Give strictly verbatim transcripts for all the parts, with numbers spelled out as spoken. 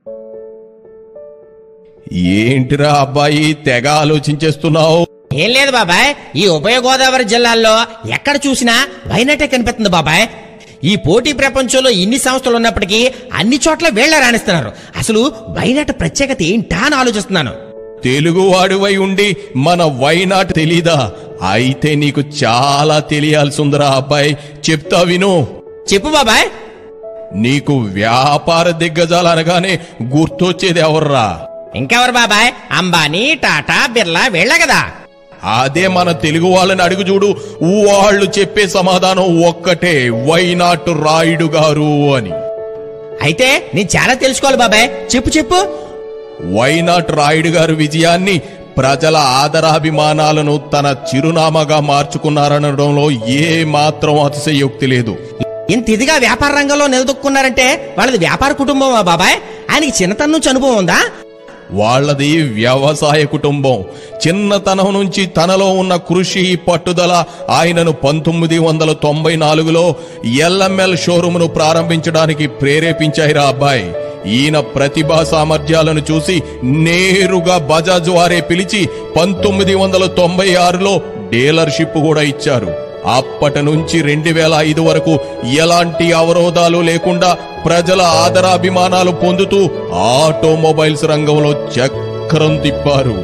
ఏంటిరా అబ్బాయి తెగ ఆలోచించేస్తున్నావు? ఏం లేదు బాబాయ్, ఈ ఉభయ గోదావరి జిల్లాల్లో ఎక్కడ చూసినా వైనాటే కనిపిస్తుంది బాబాయ్. ఈ పోటీ ప్రపంచంలో ఇన్ని సంస్థలు ఉన్నప్పటికీ అన్ని చోట్ల వీళ్లే రాణిస్తున్నారు. అసలు వైనాట్ ప్రత్యేకత ఏంటా అని ఆలోచిస్తున్నాను. తెలుగువాడివై ఉండి మన వైనాట్ తెలీదా? అయితే నీకు చాలా తెలియాల్సి ఉందిరా అబ్బాయి, చెప్తా విను. చెప్పు బాబాయ్. నీకు వ్యాపార దిగ్గజాలు అనగానే గుర్తొచ్చేది ఎవర్రా? ఇంకెవరు బాబాయ్? అంబానీ, టాటా, బిర్లా వీళ్లే కదా. అదే మన తెలుగు వాళ్ళని అడుగు చూడు, వాళ్ళు చెప్పే సమాధానం ఒక్కటే, వైనాట్ రాయుడు గారు అని. అయితే నేను చాలా తెలుసుకోవాలి బాబాయ్, చెప్పు చెప్పు. వైనాట్ రాయుడు గారు విజయాన్ని, ప్రజల ఆదరాభిమానాలను తన చిరునామాగా మార్చుకున్నారనడంలో ఏ మాత్రం అతిశయోక్తి లేదు. ఇంత ఇదిగా వ్యాపార రంగంలో నిలదొక్కున్నారంటే వాళ్ళది వ్యాపార కుటుంబమా బాబాయ్? ఆయనకి చిన్నతనం నుంచి అనుభవం ఉందా? వాళ్లది వ్యవసాయ కుటుంబం. చిన్నతనం నుంచి తనలో ఉన్న కృషి, పట్టుదల ఆయనను పంతొమ్మిది వందల తొంభై నాలుగులో ఎల్ఎంఎల్ షోరూమును ప్రారంభించడానికి ప్రేరేపించాయిరా అబ్బాయి. ఈయన ప్రతిభా సామర్థ్యాలను చూసి నేరుగా బజాజ్ వారే పిలిచి పంతొమ్మిది వందల తొంభై ఆరులో డీలర్షిప్ కూడా ఇచ్చారు. అప్పటి నుంచి రెండు వేల ఐదు వరకు ఎలాంటి అవరోధాలు లేకుండా ప్రజల ఆదరాభిమానాలు పొందుతూ ఆటోమొబైల్స్ రంగంలో చక్రం తిప్పారు.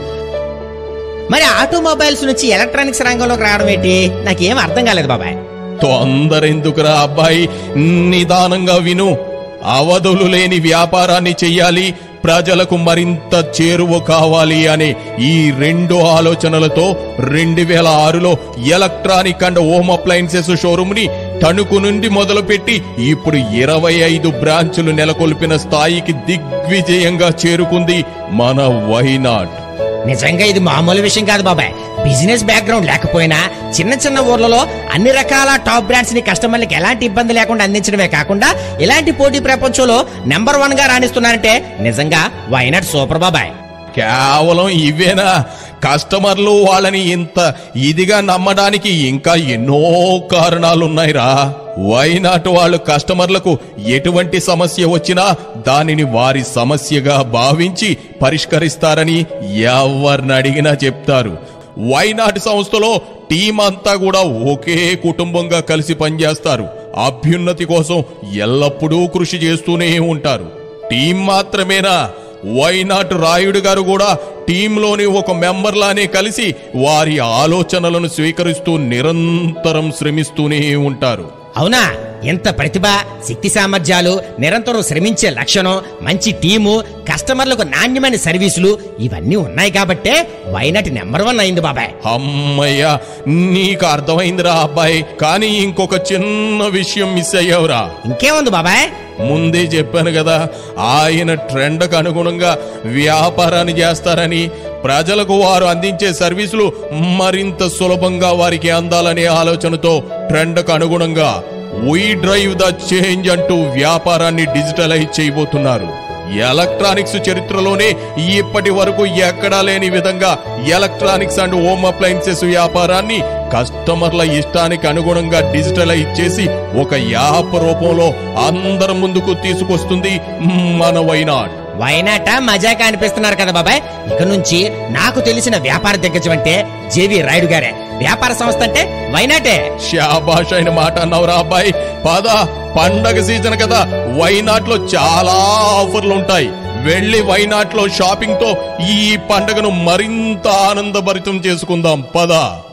మరి ఆటోమొబైల్స్ నుంచి ఎలక్ట్రానిక్స్ రంగంలోకి రావడం ఏంటి? నాకేం అర్థం కాలేదు బాబాయ్. తొందరెందుకురా అబ్బాయి, నిదానంగా విను. అవధులు లేని వ్యాపారాన్ని చెయ్యాలి, ప్రజలకు మరింత చేరువ కావాలి అనే ఈ రెండు ఆలోచనలతో రెండు వేల ఆరులో electronic and home appliances showroom ని తణుకు నుండి మొదలుపెట్టి ఇప్పుడు ఇరవై ఐదు బ్రాంచులు నెలకొల్పిన స్థాయికి దిగ్విజయంగా చేరుకుంది మన వైనాట్. నిజంగా ఇది మామూలు విషయం కాదు బాబాయ్. బిజినెస్ బ్యాక్గ్రౌండ్ లేకపోయినా చిన్న చిన్న ఊర్లలో అన్ని రకాల టాప్ బ్రాండ్స్ ని కస్టమర్లకు ఎలాంటి ఇబ్బంది లేకుండా అందించడమే కాకుండా ఇలాంటి పోటీ ప్రపంచంలో నెంబర్ వన్ గా రాణిస్తున్నారంటే నిజంగా వైనాట్ సూపర్ బాబాయ్. కేవలం ఇవేనా? కస్టమర్లు వాళ్ళని ఇంత ఇదిగా నమ్మడానికి ఇంకా ఎన్నో కారణాలున్నాయిరా. వైనాట్ వాళ్ళు కస్టమర్లకు ఎటువంటి సమస్య వచ్చినా దానిని వారి సమస్యగా భావించి పరిష్కరిస్తారని ఎవరిని అడిగినా చెప్తారు. వైనాట్ సంస్థలో టీం అంతా కూడా ఒకే కుటుంబంగా కలిసి పనిచేస్తారు. అభ్యున్నతి కోసం ఎల్లప్పుడూ కృషి చేస్తూనే ఉంటారు. టీం మాత్రమేనా, వైనాట్ రాయుడు గారు కూడా టీంలోని ఒక మెంబర్ లానే కలిసి వారి ఆలోచనలను స్వీకరిస్తూ నిరంతరం శ్రమిస్తూనే ఉంటారు. అవునా? ఎంత ప్రతిభ, శక్తి సామర్థ్యాలు, నిరంతరం శ్రమించే లక్షణం, మంచి టీము, కస్టమర్లకు నాణ్యమైన సర్వీసులు ఇవన్నీ ఉన్నాయి కాబట్టే వైనాట్ నెంబర్ వన్ అయింది బాబాయ్. అమ్మయ్యా, నీకు అర్థమైందిరా అబ్బాయి. కానీ ఇంకొక చిన్న విషయం మిస్ అయ్యావురా. ఇంకేముంది బాబాయ్? ముందే చెప్పాను కదా, ఆయన ట్రెండ్కు అనుగుణంగా వ్యాపారాన్ని చేస్తారని, ప్రజలకు వారు అందించే సర్వీసులు మరింత సులభంగా వారికి అందాలనే ఆలోచనతో ట్రెండ్కు అనుగుణంగా వీ డ్రైవ్ ద చేంజ్ అంటూ వ్యాపారాన్ని డిజిటలైజ్ చేయబోతున్నారు. ఎలక్ట్రానిక్స్ చరిత్రలోనే ఇప్పటి వరకు ఎక్కడా లేని విధంగా ఎలక్ట్రానిక్స్ అండ్ హోమ్ అప్లయన్సెస్ వ్యాపారాన్ని కస్టమర్ల ఇష్టానికి అనుగుణంగా డిజిటలైజ్ చేసి ఒక యాప్ రూపంలో అందరి ముందుకు తీసుకొస్తుంది మన వైనాట్. వైనాట మజాగా అనిపిస్తున్నారు కదా బాబాయ్. ఇక నుంచి నాకు తెలిసిన వ్యాపార దిగ్గజం అంటే జేవి రాయుడు గారే. వ్యాపార సంస్థ అంటే వైనాటే. శాబాష్ అయిన మాట అన్నవరా అబ్బాయి. పద, పండగ సీజన్ కదా, వైనాట్ లో చాలా ఆఫర్లు ఉంటాయి. వెళ్లి వైనాట్ లో షాపింగ్ తో ఈ పండగను మరింత ఆనందభరితం చేసుకుందాం. పద.